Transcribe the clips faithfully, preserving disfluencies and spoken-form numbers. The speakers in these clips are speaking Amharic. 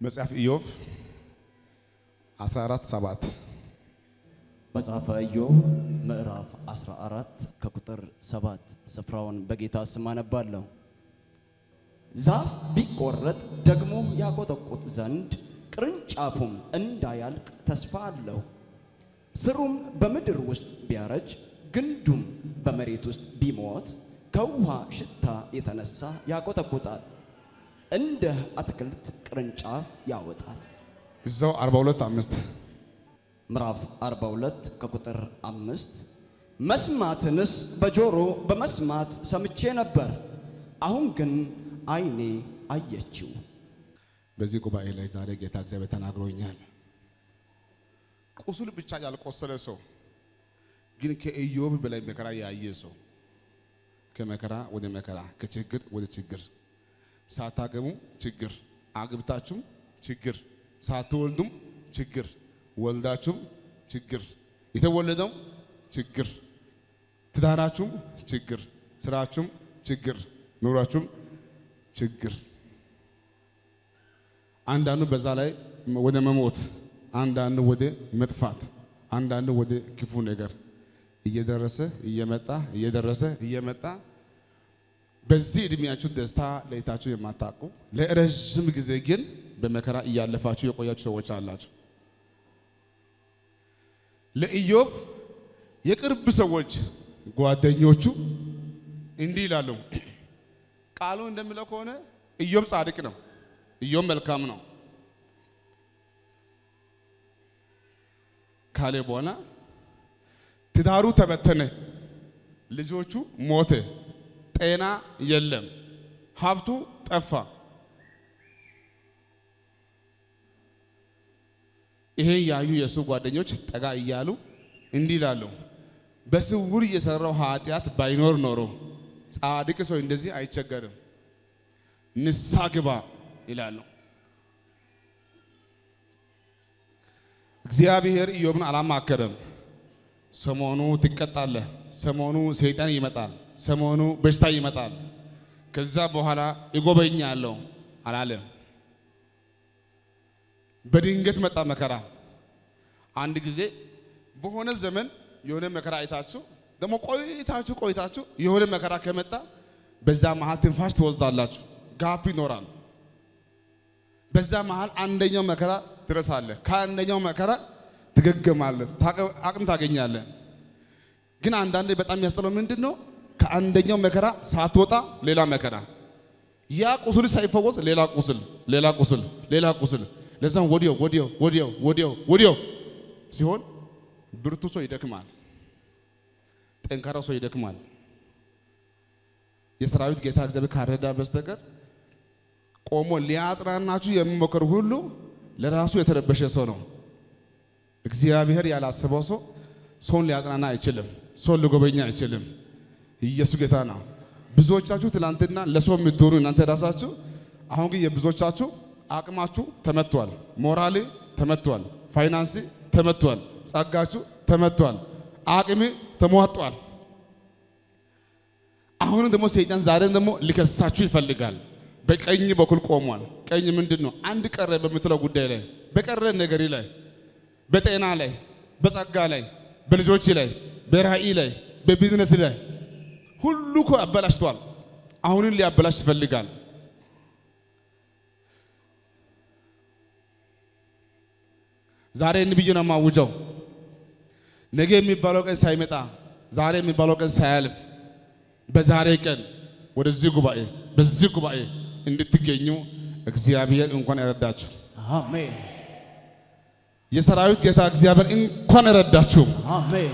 መጽሐፍ ኢዮብ አስራ አራት ሰባት መጽሐፈ ኢዮብ ምዕራፍ አስራ አራት ከቁጥር ሰባት ስፍራውን በጌታ ስም አነባለሁ። ዛፍ ቢቆረጥ ደግሞ ያቆጠቁጥ ዘንድ ቅርንጫፉም እንዳያልቅ ተስፋ አለው። ስሩም በምድር ውስጥ ቢያረጅ ግንዱም በመሬት ውስጥ ቢሞት ከውሃ ሽታ የተነሳ ያቆጠቁጣል፣ እንደ አትክልት ቅርንጫፍ ያወጣል። እዛው አርባ ሁለት አምስት ምዕራፍ አርባ ሁለት ከቁጥር አምስት መስማትንስ በጆሮ በመስማት ሰምቼ ነበር፣ አሁን ግን ዓይኔ አየችው። በዚህ ጉባኤ ላይ ዛሬ ጌታ እግዚአብሔር ተናግሮኛል። ቁስል ብቻ ያልቆሰለ ሰው ግን ከኢዮብ በላይ መከራ ያየ ሰው፣ ከመከራ ወደ መከራ፣ ከችግር ወደ ችግር፣ ሳታገቡ ችግር፣ አግብታችሁም ችግር፣ ሳትወልዱም ችግር፣ ወልዳችሁም ችግር፣ የተወለደው ችግር፣ ትዳራችሁም ችግር፣ ስራችሁም ችግር፣ ኑሯችሁም ችግር። አንዳንዱ በዛ ላይ ወደ መሞት፣ አንዳንዱ ወደ መጥፋት፣ አንዳንዱ ወደ ክፉ ነገር እየደረሰ እየመጣ እየደረሰ እየመጣ በዚህ እድሜያችሁ ደስታ ለይታችሁ የማታውቁ ለረጅም ጊዜ ግን በመከራ እያለፋችሁ የቆያችሁ ሰዎች አላችሁ። ለኢዮብ የቅርብ ሰዎች ጓደኞቹ እንዲህ ይላሉ። ቃሉ እንደሚለው ከሆነ ኢዮብ ጻድቅ ነው፣ ኢዮብ መልካም ነው ካለ በኋላ ትዳሩ ተበተነ፣ ልጆቹ ሞተ፣ ጤና የለም፣ ሀብቱ ጠፋ። ይሄ ያዩ የሱ ጓደኞች ጠጋ እያሉ እንዲህ ይላሉ፣ በስውር የሰራው ኃጢአት ባይኖር ኖሮ ጻድቅ ሰው እንደዚህ አይቸገርም፣ ንስሐ ግባ ይላሉ። እግዚአብሔር ኢዮብን አላማከረም። ሰሞኑ ትቀጣለህ፣ ሰሞኑ ሰይጣን ይመጣል፣ ሰሞኑ በሽታ ይመጣል፣ ከዛ በኋላ ይጎበኛለሁ አላለም። በድንገት መጣ መከራ። አንድ ጊዜ በሆነ ዘመን የሆነ መከራ አይታችሁ ደግሞ ቆይታችሁ ቆይታችሁ የሆነ መከራ ከመጣ በዛ መሃል ትንፋሽ ትወስዳላችሁ፣ ጋፕ ይኖራል። በዛ መሃል አንደኛው መከራ ትረሳለህ፣ ከአንደኛው መከራ ትገገማለህ፣ አቅም ታገኛለህ። ግን አንዳንዴ በጣም ያስጠላው ምንድነው? ከአንደኛው መከራ ሳትወጣ ሌላ መከራ፣ ያ ቁስል ሳይፈወስ ሌላ ቁስል፣ ሌላ ቁስል፣ ሌላ ቁስል። ለዛም ወዲያው ወዲያው ወዲያው ወዲያው ወዲያው ሲሆን ብርቱ ሰው ይደክማል፣ ጠንካራ ሰው ይደክማል። የሰራዊት ጌታ እግዚአብሔር ካረዳ በስተቀር ቆሞ ሊያጽናናችሁ የሚሞክር ሁሉ ለራሱ የተረበሸ ሰው ነው። እግዚአብሔር ያላሰበው ሰው ሰውን ሊያጽናና አይችልም፣ ሰውን ሊጎበኛ አይችልም። ኢየሱስ ጌታ ነው። ብዙዎቻችሁ ትላንትና ለሰው የምትሆኑ እናንተ ራሳችሁ፣ አሁን ግን የብዙዎቻችሁ አቅማችሁ ተመቷል፣ ሞራል ተመቷል፣ ፋይናንስ ተመቷል፣ ጸጋችሁ ተመቷል፣ አቅም ተሟጧል። አሁን ደግሞ ሰይጣን ዛሬም ደግሞ ሊከሳችሁ ይፈልጋል። በቀኝ በኩል ቆሟል። ቀኝ ምንድነው? አንድ ቀረ በምትለው ጉዳይ ላይ፣ በቀረ ነገር ላይ፣ በጤና ላይ፣ በጸጋ ላይ፣ በልጆች ላይ፣ በራእይ ላይ፣ በቢዝነስ ላይ ሁሉ እኮ አበላሽቷል። አሁንን ሊያበላሽ ይፈልጋል። ዛሬ እንብዬ ነው የማውጀው። ነገ የሚባለው ቀን ሳይመጣ ዛሬ የሚባለው ቀን ሳያልፍ በዛሬ ቀን ወደዚህ ጉባኤ በዚህ ጉባኤ እንድትገኙ እግዚአብሔር እንኳን ያረዳችሁ። አሜን። የሰራዊት ጌታ እግዚአብሔር እንኳን ያረዳችሁ። አሜን።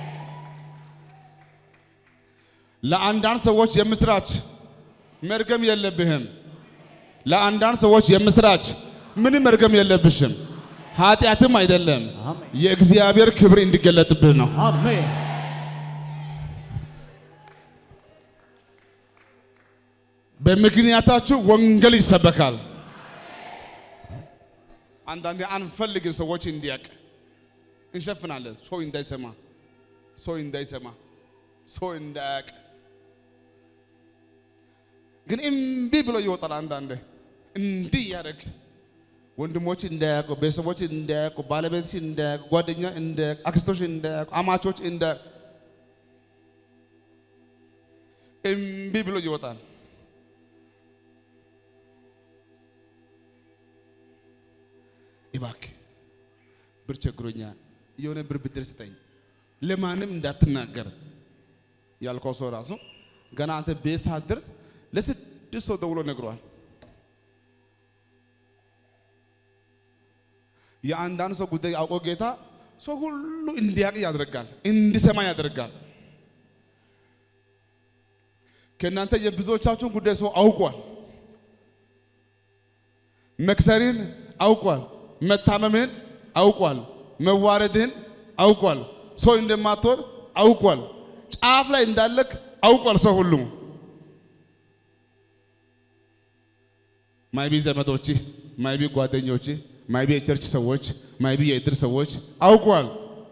ለአንዳንድ ሰዎች የምስራች መርገም የለብህም። ለአንዳንድ ሰዎች የምስራች ምንም መርገም የለብሽም። ኃጢአትም አይደለም፣ የእግዚአብሔር ክብር እንዲገለጥብህ ነው። አሜን። በምክንያታችሁ ወንጌል ይሰበካል። አንዳንዴ አንፈልግን ሰዎች እንዲያቅ እንሸፍናለን። ሰው እንዳይሰማ ሰው እንዳይሰማ ሰው እንዳያቅ ግን እምቢ ብሎ ይወጣል። አንዳንዴ እንዲህ ያደርግ ወንድሞች እንዳያውቁ ቤተሰቦች እንዳያውቁ ባለቤትሽ እንዳያውቁ ጓደኛ እንዳያውቁ አክስቶች እንዳያውቁ አማቾች እንዳ እምቢ ብሎ ይወጣል እባክህ ብር ቸግሮኛል የሆነ ብር ብድር ስጠኝ ለማንም እንዳትናገር ያልከው ሰው ራሱ ገና አንተ ቤት ሳትደርስ ለስድስት ሰው ደውሎ ነግሯል የአንዳንድ ሰው ጉዳይ አውቆ ጌታ ሰው ሁሉ እንዲያውቅ ያደርጋል እንዲሰማ ያደርጋል ከእናንተ የብዙዎቻችሁን ጉዳይ ሰው አውቋል መክሰሪን አውቋል መታመምን አውቋል መዋረድን አውቋል ሰው እንደማትወር አውቋል ጫፍ ላይ እንዳለክ አውቋል ሰው ሁሉ ማይቢ ዘመዶች ማይቢ ጓደኞች ማይቢ የቸርች ሰዎች ማይቢ የእድር ሰዎች አውቋል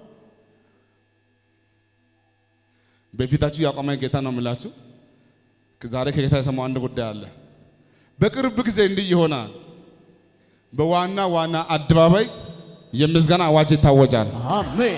በፊታችሁ ያቆመ ጌታ ነው የምላችሁ ዛሬ ከጌታ የሰማው አንድ ጉዳይ አለ በቅርብ ጊዜ እንዲህ ይሆናል በዋና ዋና አድባባይ የምስጋና አዋጅ ይታወጃል አሜን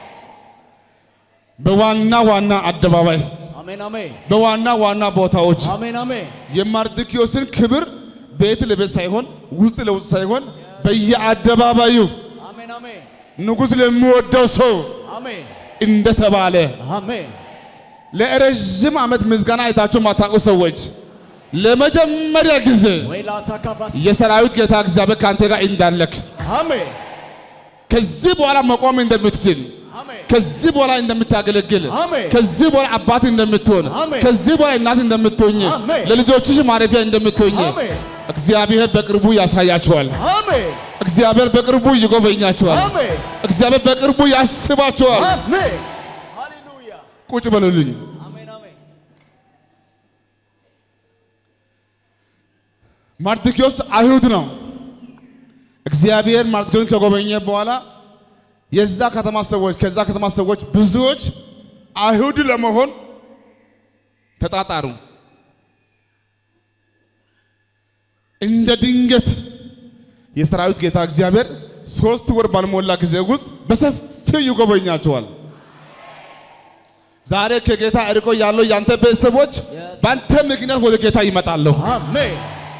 በዋና ዋና አድባባይ አሜን አሜን በዋና ዋና ቦታዎች አሜን አሜን የማርድኪዮስን ክብር ቤት ለቤት ሳይሆን ውስጥ ለውስጥ ሳይሆን በየአደባባዩ አሜን አሜን ንጉስ ለሚወደው ሰው አሜን እንደተባለ አሜን ለረጅም ዓመት ምስጋና አይታችሁ ማታውቁ ሰዎች ለመጀመሪያ ጊዜ የሰራዊት ጌታ እግዚአብሔር ካንተ ጋር እንዳለክ አሜን ከዚህ በኋላ መቆም እንደምትችል ከዚህ በኋላ እንደምታገለግል ከዚህ በኋላ አባት እንደምትሆን ከዚህ በኋላ እናት እንደምትሆኝ ለልጆችሽ ማረፊያ እንደምትሆኝ እግዚአብሔር በቅርቡ ያሳያችኋል አሜን እግዚአብሔር በቅርቡ ይጎበኛችኋል አሜን እግዚአብሔር በቅርቡ ያስባችኋል አሜን ሃሌሉያ ቁጭ በሉልኝ አሜን አሜን ማርድኪዮስ አይሁድ ነው እግዚአብሔር ማርድኪዮስን ከጎበኘ በኋላ የዛ ከተማ ሰዎች ከዛ ከተማ ሰዎች ብዙዎች አይሁድ ለመሆን ተጣጣሩ እንደ ድንገት የሰራዊት ጌታ እግዚአብሔር ሶስት ወር ባልሞላ ጊዜ ውስጥ በሰፊው ይጎበኛቸዋል ዛሬ ከጌታ እርቆ ያለው ያንተ ቤተሰቦች ባንተ ምክንያት ወደ ጌታ ይመጣሉ አሜን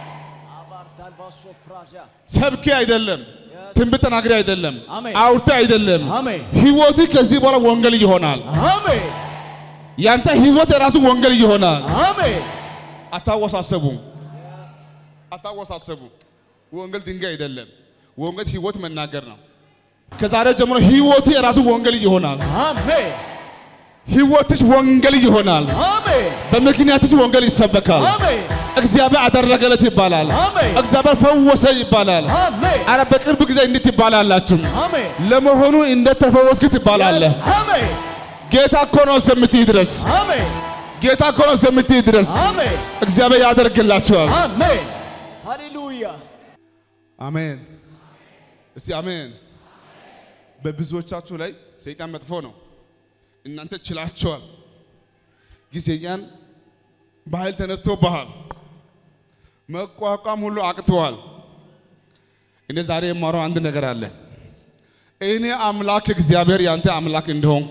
ሰብኪ አይደለም ትንቢት ተናግሪ አይደለም አውርተ አይደለም ህይወት ከዚህ በኋላ ወንጌል ይሆናል አሜን ያንተ ህይወት ራሱ ወንጌል ይሆናል አሜን አታወሳሰቡ አታወሳሰቡ ወንጌል ድንጋይ አይደለም ወንጌል ህይወት መናገር ነው ከዛሬ ጀምሮ ህይወት ራሱ ወንጌል ይሆናል አሜን ህይወትሽ ወንጌል ይሆናል አሜን በምክንያትሽ ወንጌል ይሰበካል አሜን እግዚአብሔር አደረገለት ይባላል አሜን እግዚአብሔር ፈወሰ ይባላል አሜን አረ በቅርብ ጊዜ እንዴት ይባላላችሁ አሜን ለመሆኑ እንዴት ተፈወስክ ትባላለህ አሜን ጌታ እኮ ነው እስከምትይ ድረስ አሜን ጌታ እኮ ነው እስከምትይ ድረስ አሜን እግዚአብሔር ያደርግላችኋል አሜን ሃሌሉያ አሜን እስቲ አሜን በብዙዎቻችሁ ላይ ሰይጣን መጥፎ ነው እናንተ ችላችኋል ጊዜያን በኃይል ተነስቶብሃል መቋቋም ሁሉ አቅቷል እኔ ዛሬ የማወራው አንድ ነገር አለ እኔ አምላክ እግዚአብሔር ያንተ አምላክ እንደሆንኩ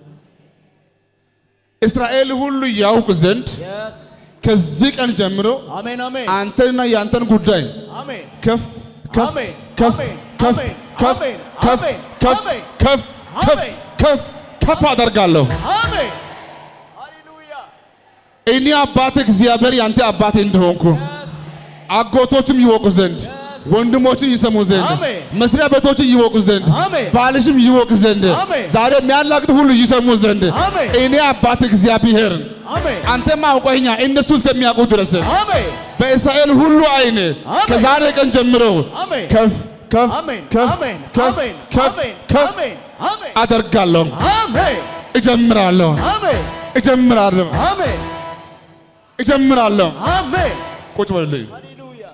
እስራኤል ሁሉ ያውቅ ዘንድ ከዚህ ቀን ጀምሮ አሜን አሜን አንተና ያንተን ጉዳይ አሜን ከፍ ከፍ ከፍ ከፍ ከፍ ከፍ ከፍ ከፍ ከፍ ከፍ አደርጋለሁ አሜን ሃሌሉያ እኔ አባት እግዚአብሔር ያንተ አባት እንደሆንኩ አጎቶችም ይወቁ ዘንድ ወንድሞችን ይሰሙ ዘንድ መስሪያ ቤቶችን ይወቁ ዘንድ ባልሽም ይወቅ ዘንድ ዛሬ የሚያላቅጥ ሁሉ ይሰሙ ዘንድ እኔ አባት እግዚአብሔር አንተማ አውቀኛ እነሱ እስከሚያውቁ ድረስ በእስራኤል ሁሉ አይን ከዛሬ ቀን ጀምሮ ከፍ ከፍ ከፍ ከፍ ከፍ ከፍ አደርጋለሁ አሜን እጀምራለሁ አሜን እጀምራለሁ አሜን እጀምራለሁ አሜን ቁጭ በሉልኝ ሃሌሉያ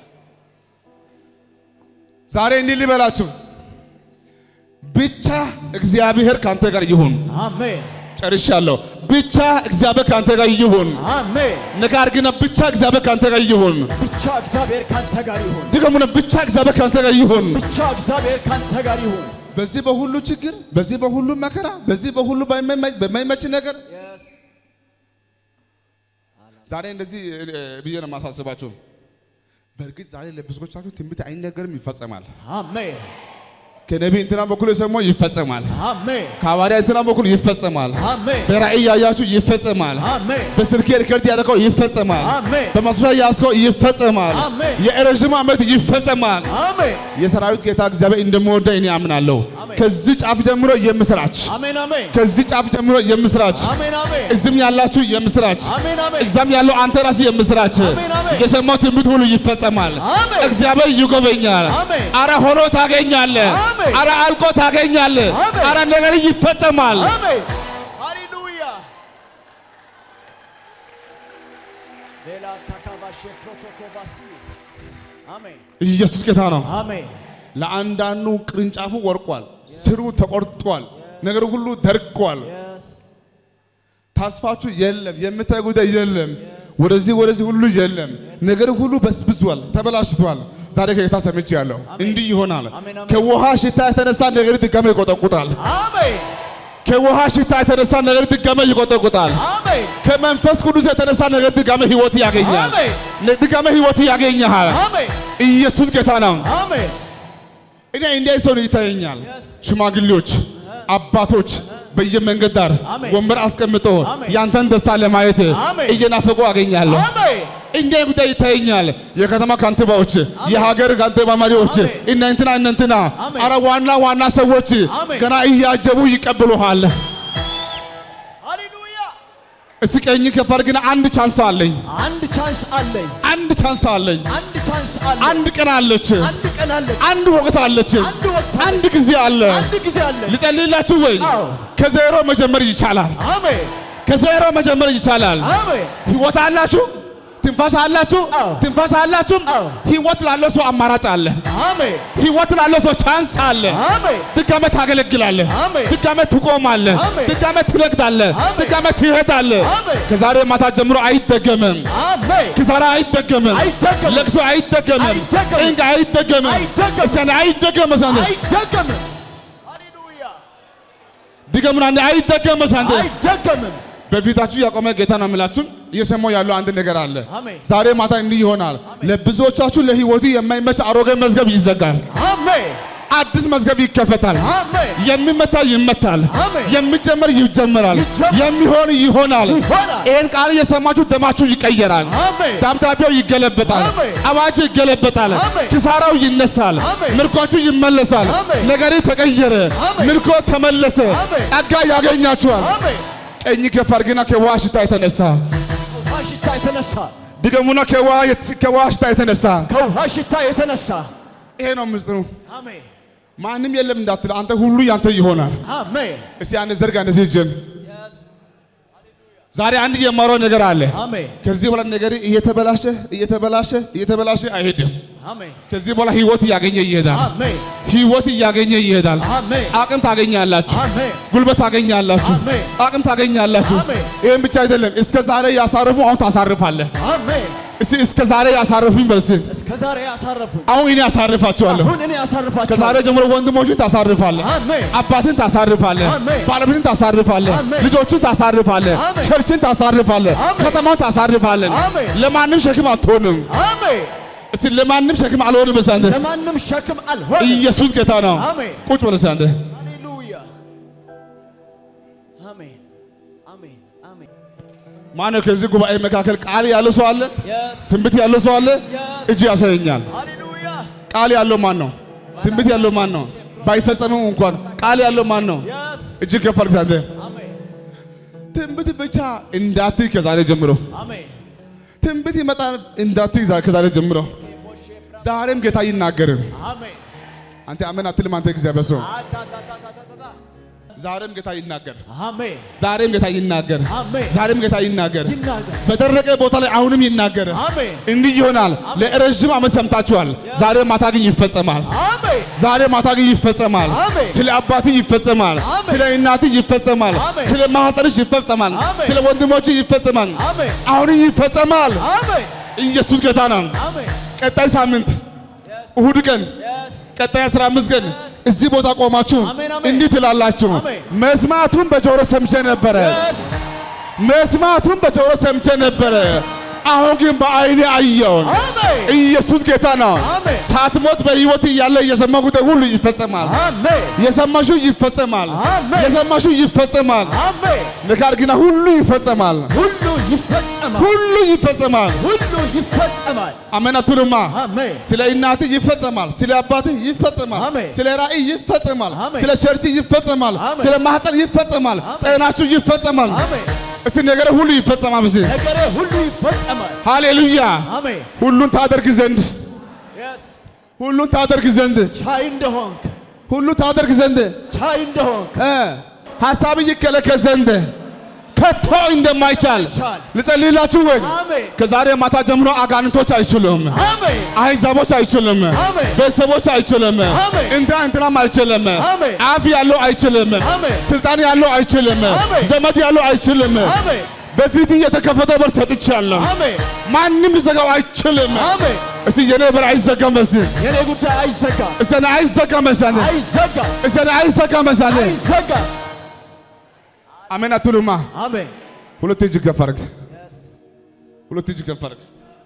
ዛሬ እንዲህ ልበላችሁ ብቻ እግዚአብሔር ካንተ ጋር ይሁን አሜን ጨርሻለሁ ብቻ እግዚአብሔር ካንተ ጋር ይሁን አሜን ነገር ግን ብቻ እግዚአብሔር ካንተ ጋር ይሁን ብቻ እግዚአብሔር ካንተ ጋር ይሁን ድገሙና ብቻ እግዚአብሔር ካንተ ጋር ይሁን ብቻ እግዚአብሔር ካንተ ጋር ይሁን በዚህ በሁሉ ችግር በዚህ በሁሉ መከራ በዚህ በሁሉ በማይመች ነገር ዛሬ እንደዚህ ብዬ ነው ማሳስባችሁ በርግጥ ዛሬ ለብዙዎቻችሁ ትንቢት አይነገርም ይፈጸማል አሜን ከነቢይ እንትና በኩል የሰማው ይፈጸማል አሜን ከሐዋርያ እንትና በኩል ይፈጸማል አሜን በራእይ ያያችሁ ይፈጸማል አሜን በስልክ ሪከርድ ያደረገው ይፈጸማል አሜን በመስዋዕት ያስከው ይፈጸማል አሜን የረጅም ዓመት ይፈጸማል አሜን የሰራዊት ጌታ እግዚአብሔር እንደምወደው እኔ አምናለሁ ከዚህ ጫፍ ጀምሮ የምስራች አሜን አሜን ከዚህ ጫፍ ጀምሮ የምስራች አሜን አሜን እዚህም ያላችሁ የምስራች አሜን አሜን እዛም ያለው አንተ ራስህ የምስራች የሰማው ትንቢት ሁሉ ይፈጸማል አሜን እግዚአብሔር ይጎበኛል አረ ሆኖ ታገኛለህ አረ አልቆ ታገኛለህ አረ ነገር ይፈጸማል አሜን ሃሌሉያ ሌላ ተካባሽ ፕሮቶኮባሲ አሜን ኢየሱስ ጌታ ነው አሜን ለአንዳንዱ ቅርንጫፉ ወርቋል ስሩ ተቆርጧል ነገር ሁሉ ደርቋል ተስፋችሁ የለም የምታጉደ የለም ወደዚህ ወደዚህ ሁሉ የለም ነገር ሁሉ በስብዟል ተበላሽቷል ዛሬ ከጌታ ሰምቻለሁ እንዲህ ይሆናል ከውሃ ሽታ የተነሳ ነገር ድጋሜ ይቆጠቁጣል አሜን ከውሃ ሽታ የተነሳ ነገር ድጋሜ ይቆጠቁጣል አሜን ከመንፈስ ቅዱስ የተነሳ ነገር ድጋሜ ህይወት ያገኛል አሜን ድጋሜ ህይወት ያገኛል አሜን ኢየሱስ ጌታ ነው አሜን እኔ እንደ ሰው ይታየኛል ሽማግሌዎች አባቶች በየመንገድ ዳር ወንበር አስቀምጦ ያንተን ደስታ ለማየት እየናፈቁ አገኛለሁ አሜን እንደ ጉዳይ ይታየኛል የከተማ ካንቲባዎች የሀገር ካንቲባ መሪዎች እናንተና እናንተና አረ ዋና ዋና ሰዎች ገና እያጀቡ ይቀበሉሃል ሃሌሉያ እስኪ ቀኝ ከፈር ግን አንድ ቻንስ አለኝ አንድ ቻንስ አለኝ አንድ ቻንስ አለኝ አንድ ቻንስ አለኝ አንድ ቀን አለች አንድ ቀን አለች አንድ ወቅት አለች አንድ ወቅት አንድ ጊዜ አለ አንድ ጊዜ አለ ልጸልይላችሁ ወይ ከዜሮ መጀመር ይቻላል አሜን ከዜሮ መጀመር ይቻላል አሜን ህይወት አላችሁ ትንፋሽ አላችሁ ትንፋሽ አላችሁ ህይወት ላለው ሰው አማራጭ አለ አሜን ህይወት ላለው ሰው ቻንስ አለ አሜን ድጋሜ ታገለግላለህ ድጋሜ ትቆማለህ ድጋሜ ትረግጣለህ ድጋሜ ትሄዳለህ ከዛሬ ማታ ጀምሮ አይደገምም አሜን ከዛሬ አይደገምም ለቅሶ አይደገምም ጭንቅ አይደገምም ሰነ አይደገምም ሰነ አይደገምም ሃሌሉያ ድገሙና አይደገምም ሰነ አይደገምም በፊታችሁ ያቆመ ጌታ ነው የምላችሁ እየሰማው ያለው አንድ ነገር አለ ዛሬ ማታ እንዲህ ይሆናል ለብዙዎቻችሁ ለህይወቱ የማይመች አሮጌ መዝገብ ይዘጋል አሜን አዲስ መዝገብ ይከፈታል አሜን የሚመታ ይመታል የሚጀመር ይጀመራል የሚሆን ይሆናል ይሄን ቃል የሰማችሁ ደማችሁ ይቀየራል ደብዳቤው ይገለበጣል አዋጅ ይገለበጣል ኪሳራው ይነሳል ምርኳችሁ ይመለሳል ነገሪ ተቀየረ ምርኮ ተመለሰ ጸጋ ያገኛችኋል ቀኝ ከፈርግና ከዋሽታ የተነሳ ከዋሽታ የተነሳ ድገሙና ከዋሽታ የተነሳ ከዋሽታ የተነሳ ይሄ ነው ምስጢሩ አሜን ማንም የለም እንዳትል አንተ ሁሉ ያንተ ይሆናል አሜን እስቲ አንተ ዘርጋ እንደዚህ ጀን ዛሬ አንድ የማረው ነገር አለ አሜን ከዚህ በኋላ ነገር እየተበላሸ እየተበላሸ እየተበላሸ አይሄድም አሜን ከዚህ በኋላ ህይወት ያገኘ ይሄዳል አሜን ህይወት ያገኘ ይሄዳል አሜን አቅም ታገኛላችሁ አሜን ጉልበት ታገኛላችሁ አሜን አቅም ታገኛላችሁ ይሄን ብቻ አይደለም እስከ ዛሬ ያሳረፉ አሁን ታሳርፋለህ አሜን እስቲ እስከ ዛሬ ያሳረፉኝ በርስ እስከ ዛሬ ያሳረፉኝ አሁን እኔ ያሳርፋቸዋለሁ አሁን እኔ ያሳርፋቸዋለሁ ከዛሬ ጀምሮ ወንድሞችን ታሳርፋለህ አሜን አባትን ታሳርፋለህ ባለቤትን ታሳርፋለህ ልጆችን ታሳርፋለህ ቸርችን ታሳርፋለህ ከተማውን ታሳርፋለህ ለማንም ሸክም አትሆንም አሜን እስቲ ለማንም ሸክም አልሆንም በሳንተ ለማንም ሸክም አልሆንም ኢየሱስ ጌታ ነው አሜን ቁጭ በል ሳንተ ሃሌሉያ አሜን አሜን አሜን ማነው ከዚህ ጉባኤ መካከል ቃል ያለው ሰው አለ ትንቢት ያለው ሰው አለ እጅ ያሳየኛል ሃሌሉያ ቃል ያለው ማን ነው ትንቢት ያለው ማን ነው ባይፈጸመው እንኳን ቃል ያለው ማን ነው እጅ ከፈርክ ሳንተ አሜን ትንቢት ብቻ እንዳትይ ከዛሬ ጀምሮ አሜን ትንቢት ይመጣል እንዳትይ ከዛሬ ጀምሮ ዛሬም ጌታ ይናገር አሜን አንተ አሜን አትልም አንተ እግዚአብሔር ሰው ዛሬም ጌታ ይናገር አሜን ዛሬም ጌታ ይናገር አሜን ዛሬም ጌታ ይናገር ይናገር በደረቀ ቦታ ላይ አሁንም ይናገር አሜን እንዲህ ይሆናል ለረጅም ዓመት ሰምታችኋል ዛሬ ማታ ግን ይፈጸማል አሜን ዛሬ ማታ ግን ይፈጸማል ስለ አባቴ ይፈጸማል ስለ እናቴ ይፈጸማል ስለ ማህፀንሽ ይፈጸማል ስለ ወንድሞች ይፈጸማል አሁን ይፈጸማል አሜን ኢየሱስ ጌታ ነው አሜን ቀጣይ ሳምንት እሁድ ቀን ቀጣይ አስራ አምስት ቀን እዚህ ቦታ ቆማችሁ እንዲህ ትላላችሁ መስማቱን በጆሮ ሰምቼ ነበር መስማቱን በጆሮ ሰምቼ ነበር አሁን ግን በአይኔ አየሁ አሜን ኢየሱስ ጌታ ነው ሳትሞት በህይወት ያለ የሰማው ጉዳይ ሁሉ ይፈጸማል አሜን የሰማሽው ይፈጸማል አሜን የሰማሽው ይፈጸማል አሜን ነገር ግን ሁሉ ይፈጸማል ሁሉ ይፈጸማል ሁሉ ይፈጸማል ሁሉ ይፈጸማል አሜን አትሉማ አሜን ስለ እናት ይፈጸማል ስለ አባት ይፈጸማል ስለ ራእይ ይፈጸማል ስለ ቸርች ይፈጸማል ስለ ማህፀን ይፈጸማል ጤናችሁ ይፈጸማል አሜን እሺ ነገር ሁሉ ይፈጸማል እሺ ነገር ሁሉ ይፈጸማል ሃሌሉያ አሜን ሁሉን ታደርግ ዘንድ yes ሁሉን ታደርግ ዘንድ ቻይ እንደሆንክ ሁሉ ታደርግ ዘንድ ቻይ እንደሆንክ እ ሐሳብ ይከለከል ዘንድ ከቶ እንደማይቻል ልጸልይላችሁ ወይ ከዛሬ ማታ ጀምሮ አጋንንቶች አይችሉም አሜን አይዛቦች አይችሉም አሜን ቤተሰቦች አይችሉም እንትና እንትናም አይችልም አፍ ያለው አይችልም ስልጣን ያለው አይችልም ዘመድ ያለው አይችልም በፊት የተከፈተ በር ሰጥቻለሁ አሜን ማንንም ሊዘጋው አይችልም አሜን እሺ የኔ በር አይዘጋም በስ የኔ ጉዳይ አይዘጋም እሺ አይዘጋም በስ አይዘጋም እሺ አይዘጋም በስ አይዘጋም አሜን አትሉማ አሜን ሁለት እጅ ገፈርክ ሁለት እጅ ገፈርክ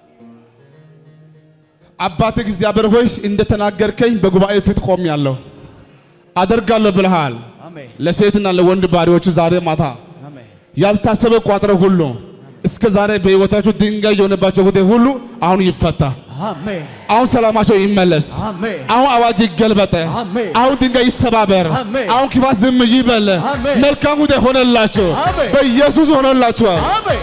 አባቴ እግዚአብሔር ሆይ እንደተናገርከኝ በጉባኤ ፊት ቆሜያለሁ አደርጋለሁ ብለሃል አሜን ለሴትና ለወንድ ባሪዎች ዛሬ ማታ አሜን ያልታሰበ ቋጥረ ሁሉ እስከ ዛሬ በህይወታችሁ ድንጋይ የሆነባቸው ጉዳይ ሁሉ አሁን ይፈታ አሜን አሁን ሰላማቸው ይመለስ አሜን አሁን አዋጅ ይገልበጠ አሜን አሁን ድንጋይ ይሰባበር አሁን ክፋት ዝም ይበል መልካም ጉዳይ ሆነላችሁ በኢየሱስ ሆነላችሁ አሜን